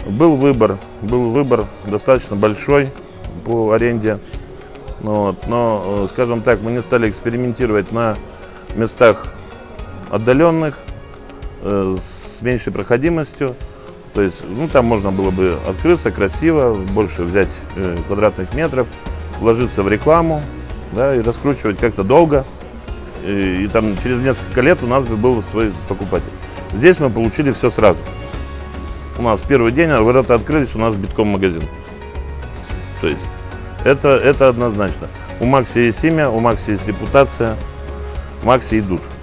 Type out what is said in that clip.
Был выбор достаточно большой по аренде. Вот. Но, скажем так, мы не стали экспериментировать на местах отдаленных, с меньшей проходимостью. То есть, там можно было бы открыться красиво, больше взять квадратных метров, вложиться в рекламу, да, и раскручивать как-то долго. И там через несколько лет у нас бы был свой покупатель. Здесь мы получили все сразу. У нас первый день, ворота открылись, у нас битком магазин. То есть это однозначно. У Макси есть имя, у Макси есть репутация, Макси идут.